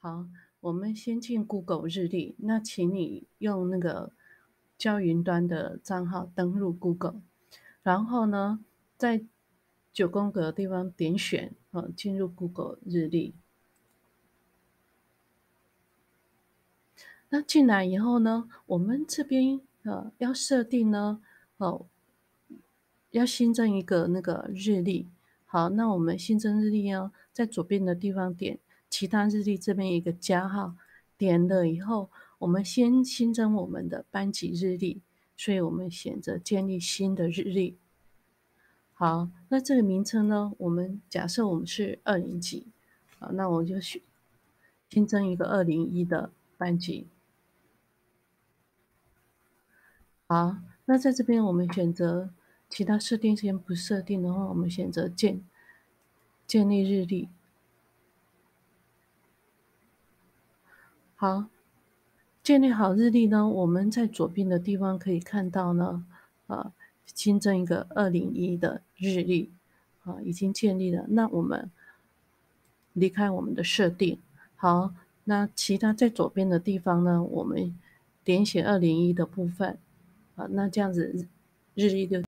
好，我们先进 Google 日历，那请你用那个交云端的账号登录 Google，然后呢，在9宫格的地方点选，进入 Google 日历。那进来以后呢，我们这边要设定呢，呃，要新增一个那个日历。好，那我们新增日历呢，在左边的地方点其他日历这边一个加号，点了以后，我们先新增我们的班级日历，所以我们选择建立新的日历。好，那这个名称呢，我们假设我们是2年级，好，那我就新增一个201的班级。好，那在这边我们选择其他设定先不设定的话，我们选择建立日历。好，建立好日历呢，我们在左边的地方可以看到呢，呃，新增一个201的日历，已经建立了。那我们离开我们的设定，好，那其他在左边的地方呢，我们点选201的部分，那这样子日历就